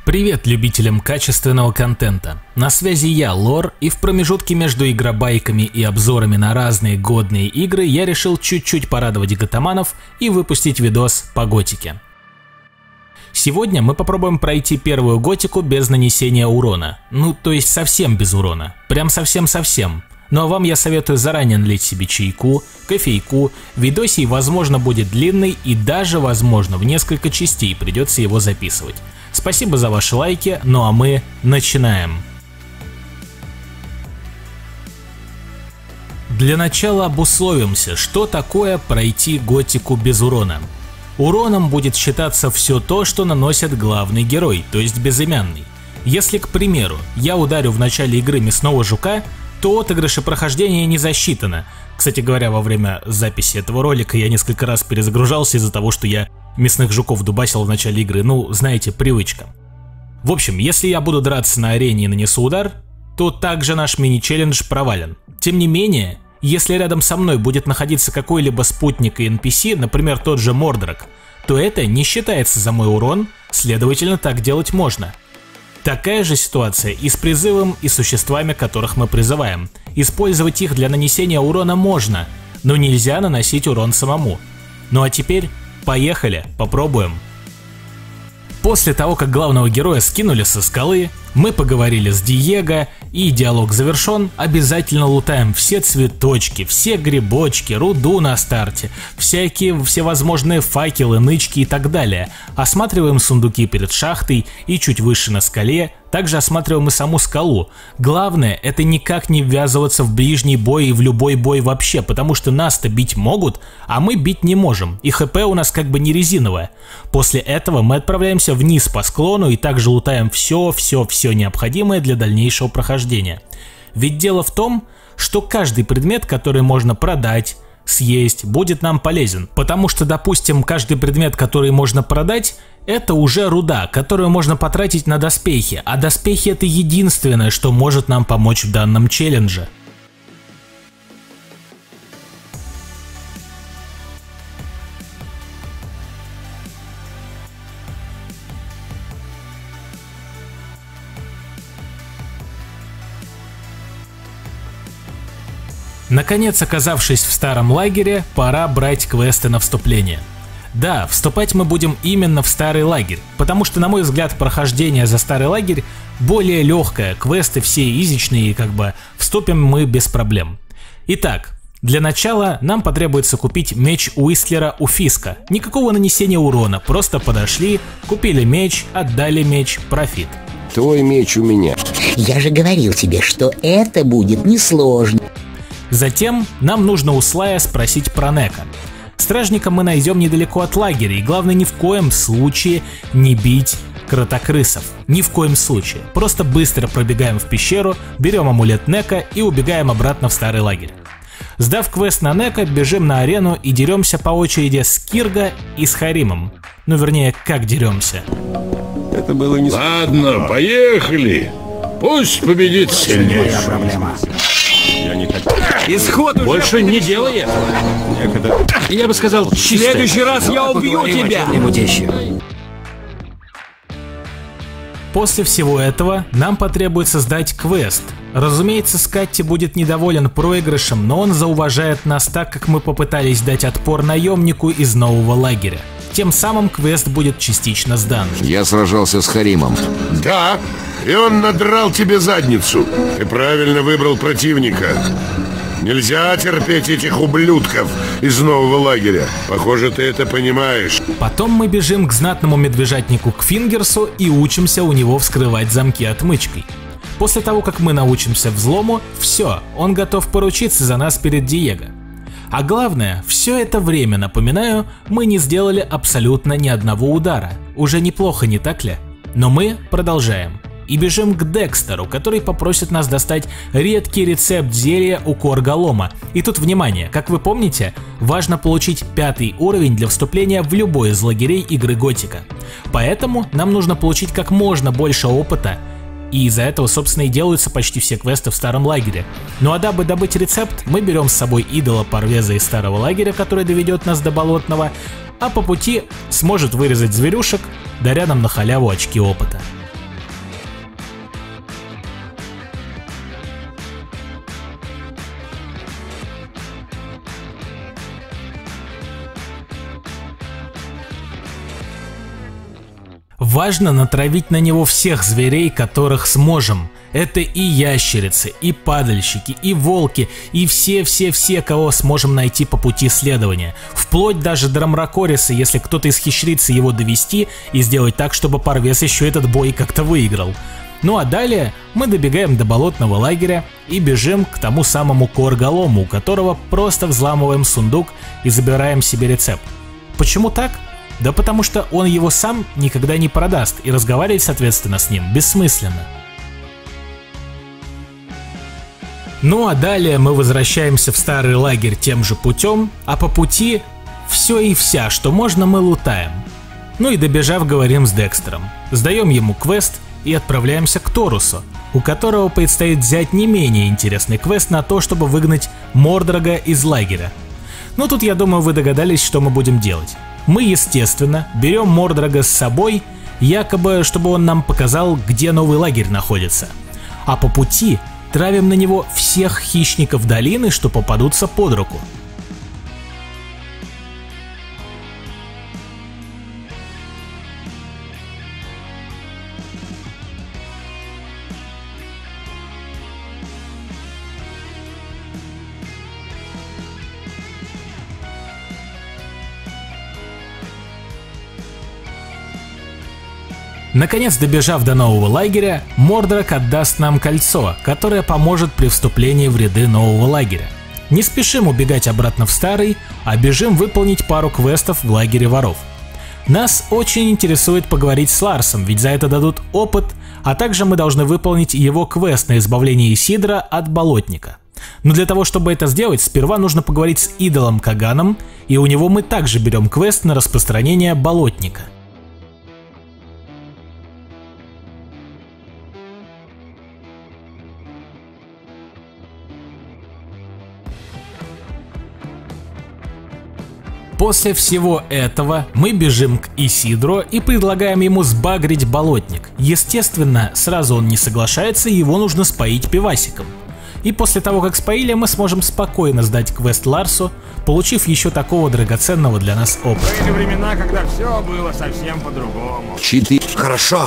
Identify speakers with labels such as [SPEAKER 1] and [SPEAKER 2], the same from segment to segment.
[SPEAKER 1] Привет любителям качественного контента. На связи я, Лор, и в промежутке между игробайками и обзорами на разные годные игры я решил чуть-чуть порадовать готоманов и выпустить видос по готике. Сегодня мы попробуем пройти первую готику без нанесения урона. Ну, то есть совсем без урона. Прям совсем-совсем. Ну а вам я советую заранее налить себе чайку, кофейку. Видосий, возможно, будет длинный и даже, возможно, в несколько частей придется его записывать. Спасибо за ваши лайки, ну а мы начинаем. Для начала обусловимся, что такое пройти готику без урона. Уроном будет считаться все то, что наносит главный герой, то есть безымянный. Если, к примеру, я ударю в начале игры мясного жука, то отыгрыш и прохождение не засчитано. Кстати говоря, во время записи этого ролика я несколько раз перезагружался из-за того, что я мясных жуков дубасил в начале игры, ну, знаете, привычка. В общем, если я буду драться на арене и нанесу удар, то также наш мини-челлендж провален. Тем не менее, если рядом со мной будет находиться какой-либо спутник и NPC, например, тот же Мордрак, то это не считается за мой урон, следовательно, так делать можно. Такая же ситуация и с призывом, и с существами, которых мы призываем. Использовать их для нанесения урона можно, но нельзя наносить урон самому. Ну а теперь поехали, попробуем. После того, как главного героя скинули со скалы, мы поговорили с Диего и диалог завершен, обязательно лутаем все цветочки, все грибочки, руду на старте, всякие всевозможные факелы, нычки и так далее. Осматриваем сундуки перед шахтой и чуть выше на скале, также осматриваем и саму скалу. Главное, это никак не ввязываться в ближний бой и в любой бой вообще, потому что нас-то бить могут, а мы бить не можем, и хп у нас как бы не резиновое. После этого мы отправляемся вниз по склону и также лутаем все необходимое для дальнейшего прохождения. Ведь дело в том, что каждый предмет, который можно продать, съесть, будет нам полезен. Потому что, допустим, каждый предмет, который можно продать, это уже руда, которую можно потратить на доспехи, а доспехи это единственное, что может нам помочь в данном челлендже. Наконец, оказавшись в старом лагере, пора брать квесты на вступление. Да, вступать мы будем именно в старый лагерь, потому что, на мой взгляд, прохождение за старый лагерь более легкое, квесты все изичные и как бы вступим мы без проблем. Итак, для начала нам потребуется купить меч Уистлера у Фиска. Никакого нанесения урона, просто подошли, купили меч, отдали меч, профит.
[SPEAKER 2] Твой меч у меня.
[SPEAKER 3] Я же говорил тебе, что это будет несложно.
[SPEAKER 1] Затем нам нужно у Слая спросить про Нека. Стражника мы найдем недалеко от лагеря, и главное ни в коем случае не бить кротокрысов. Ни в коем случае. Просто быстро пробегаем в пещеру, берем амулет Нека и убегаем обратно в старый лагерь. Сдав квест на Нека, бежим на арену и деремся по очереди с Кирго и с Харимом. Ну вернее, как деремся.
[SPEAKER 2] Это было не...
[SPEAKER 4] Ладно, поехали. Пусть победит сильнейший.
[SPEAKER 2] проблема. Я не хочу.
[SPEAKER 5] Исход уже
[SPEAKER 4] Больше не делай этого. Я бы сказал,
[SPEAKER 5] В следующий раз я убью тебя!
[SPEAKER 1] После всего этого нам потребуется сдать квест. Разумеется, Скатти будет недоволен проигрышем, но он зауважает нас так, как мы попытались дать отпор наемнику из нового лагеря. Тем самым квест будет частично сдан.
[SPEAKER 2] Я сражался с Харимом.
[SPEAKER 4] Да, и он надрал тебе задницу. Ты правильно выбрал противника. Нельзя терпеть этих ублюдков из нового лагеря. Похоже, ты это понимаешь.
[SPEAKER 1] Потом мы бежим к знатному медвежатнику Кфингерсу и учимся у него вскрывать замки отмычкой. После того, как мы научимся взлому, все, он готов поручиться за нас перед Диего. А главное, все это время, напоминаю, мы не сделали абсолютно ни одного удара. Уже неплохо, не так ли? Но мы продолжаем. И бежим к Декстеру, который попросит нас достать редкий рецепт зелья у Корголома. И тут внимание, как вы помните, важно получить 5-й уровень для вступления в любой из лагерей игры Готика. Поэтому нам нужно получить как можно больше опыта. И из-за этого, собственно, и делаются почти все квесты в старом лагере. Ну а дабы добыть рецепт, мы берем с собой идола Парвеза из старого лагеря, который доведет нас до болотного, а по пути сможет вырезать зверюшек, даря нам на халяву очки опыта. Важно натравить на него всех зверей, которых сможем. Это и ящерицы, и падальщики, и волки, и все-все-все, кого сможем найти по пути следования. Вплоть даже до Рамракориса, если кто-то исхитрится его довести и сделать так, чтобы Парвес еще этот бой как-то выиграл. Ну а далее мы добегаем до болотного лагеря и бежим к тому самому Корголому, у которого просто взламываем сундук и забираем себе рецепт. Почему так? Да потому что он его сам никогда не продаст, и разговаривать, соответственно, с ним бессмысленно. Ну а далее мы возвращаемся в старый лагерь тем же путем, а по пути все и вся, что можно, мы лутаем. Ну и добежав, говорим с Декстером, сдаем ему квест и отправляемся к Торусу, у которого предстоит взять не менее интересный квест на то, чтобы выгнать Мордрага из лагеря. Ну тут, я думаю, вы догадались, что мы будем делать. Мы, естественно, берем Мордрага с собой, якобы, чтобы он нам показал, где новый лагерь находится. А по пути травим на него всех хищников долины, что попадутся под руку. Наконец, добежав до нового лагеря, Мордраг отдаст нам кольцо, которое поможет при вступлении в ряды нового лагеря. Не спешим убегать обратно в старый, а бежим выполнить пару квестов в лагере воров. Нас очень интересует поговорить с Ларсом, ведь за это дадут опыт, а также мы должны выполнить его квест на избавление Исидра от болотника. Но для того, чтобы это сделать, сперва нужно поговорить с идолом Каганом, и у него мы также берем квест на распространение болотника. После всего этого мы бежим к Исидро и предлагаем ему сбагрить болотник. Естественно, сразу он не соглашается, и его нужно споить пивасиком. И после того, как споили, мы сможем спокойно сдать квест Ларсу, получив еще такого драгоценного для нас опыта.
[SPEAKER 5] Были времена, когда все было совсем по-другому.
[SPEAKER 2] 4.
[SPEAKER 3] Хорошо.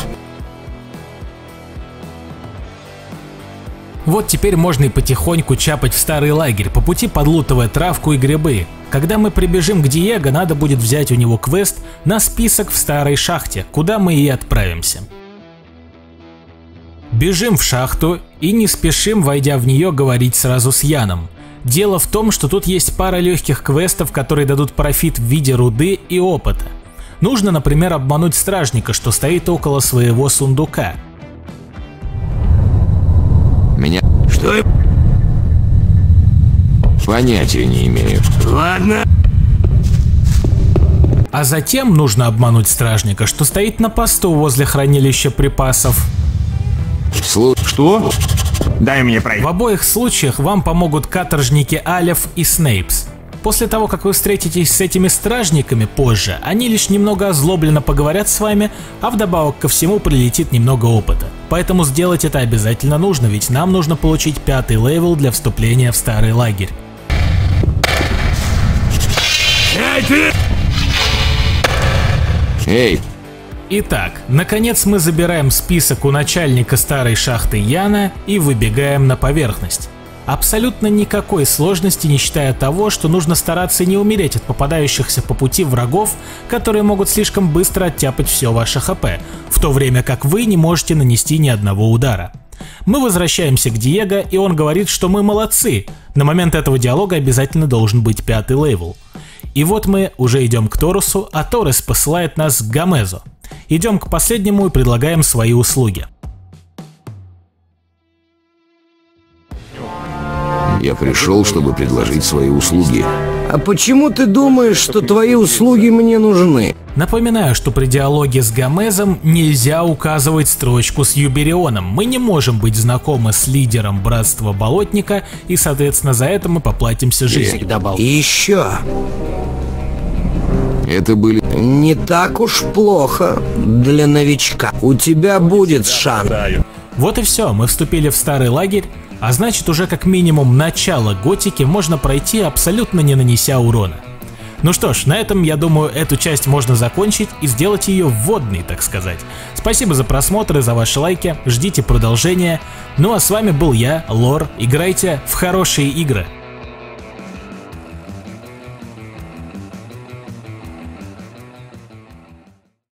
[SPEAKER 1] Вот теперь можно и потихоньку чапать в старый лагерь, по пути подлутывая травку и грибы. Когда мы прибежим к Диего, надо будет взять у него квест на список в старой шахте, куда мы и отправимся. Бежим в шахту и не спешим, войдя в нее, говорить сразу с Яном. Дело в том, что тут есть пара легких квестов, которые дадут профит в виде руды и опыта. Нужно, например, обмануть стражника, что стоит около своего сундука.
[SPEAKER 2] Меня
[SPEAKER 5] Что?
[SPEAKER 2] понятия не имею.
[SPEAKER 5] Ладно.
[SPEAKER 1] А затем нужно обмануть стражника, что стоит на посту возле хранилища припасов.
[SPEAKER 5] Что? Дай мне пройти.
[SPEAKER 1] В обоих случаях вам помогут каторжники Алеф и Снейпс. После того, как вы встретитесь с этими стражниками позже, они лишь немного озлобленно поговорят с вами, а вдобавок ко всему прилетит немного опыта. Поэтому сделать это обязательно нужно, ведь нам нужно получить 5-й левел для вступления в старый лагерь.
[SPEAKER 5] Эй, ты!
[SPEAKER 2] Эй,
[SPEAKER 1] Итак, наконец мы забираем список у начальника старой шахты Яна и выбегаем на поверхность. Абсолютно никакой сложности, не считая того, что нужно стараться не умереть от попадающихся по пути врагов, которые могут слишком быстро оттяпать все ваше ХП, в то время как вы не можете нанести ни одного удара. Мы возвращаемся к Диего, и он говорит, что мы молодцы. На момент этого диалога обязательно должен быть 5-й левел. И вот мы уже идем к Торусу, а Торрес посылает нас к Гамезу. Идем к последнему и предлагаем свои услуги.
[SPEAKER 2] я пришел, чтобы предложить свои услуги.
[SPEAKER 6] А почему ты думаешь, что твои услуги мне нужны?
[SPEAKER 1] Напоминаю, что при диалоге с Гамезом нельзя указывать строчку с Юберионом. Мы не можем быть знакомы с лидером Братства Болотника, и, соответственно, за это мы поплатимся жизнью.
[SPEAKER 6] И еще.
[SPEAKER 2] Это были...
[SPEAKER 6] Не так уж плохо для новичка. У тебя будет шанс.
[SPEAKER 1] Вот и все, мы вступили в старый лагерь, а значит уже как минимум начало готики можно пройти абсолютно не нанеся урона. Ну что ж, на этом, я думаю, эту часть можно закончить и сделать ее вводной, так сказать. Спасибо за просмотр и за ваши лайки, ждите продолжения. Ну а с вами был я, Лор, играйте в хорошие игры.